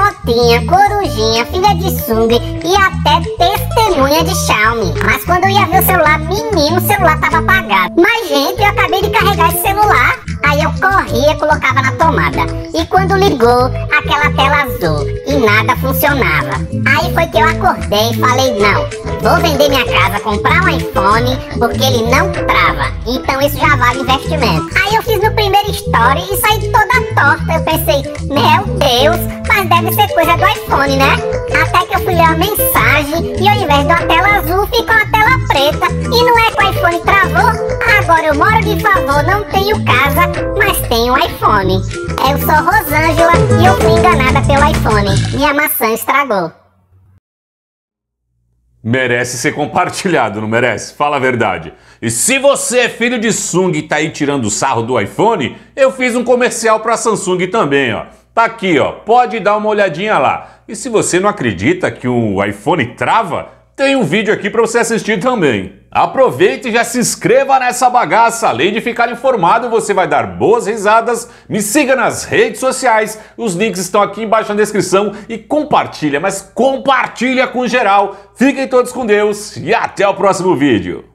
motinha, corujinha, filha de Sung e até testemunha de Xiaomi. Mas quando eu ia ver o celular, menino, o celular tava apagado. Mas gente, eu acabei de carregar esse celular. Aí eu corria, colocava na tomada. E quando ligou, aquela tela azul e nada funcionava. Aí foi que eu acordei e falei, não, vou vender minha casa, comprar um iPhone, porque ele não trava. Então isso já vale investimento. Aí eu fiz meu primeiro story e saí toda torta. Eu pensei, meu Deus, mas deve ser coisa do iPhone, né? Até que eu fui ler a mensagem e ao invés de uma tela azul, ficou uma tela preta. E não é que o iPhone travou? Agora eu moro de favor, não tenho casa, mas tenho iPhone. Eu sou Rosângela e eu fui enganada pelo iPhone. Minha maçã estragou. Merece ser compartilhado, não merece? Fala a verdade. E se você é filho de Sung e tá aí tirando o sarro do iPhone, eu fiz um comercial pra Samsung também, ó. Tá aqui, ó. Pode dar uma olhadinha lá. E se você não acredita que o iPhone trava, tem um vídeo aqui pra você assistir também. Aproveite e já se inscreva nessa bagaça. Além de ficar informado, você vai dar boas risadas. Me siga nas redes sociais. Os links estão aqui embaixo na descrição. E compartilha, mas compartilha com geral. Fiquem todos com Deus e até o próximo vídeo.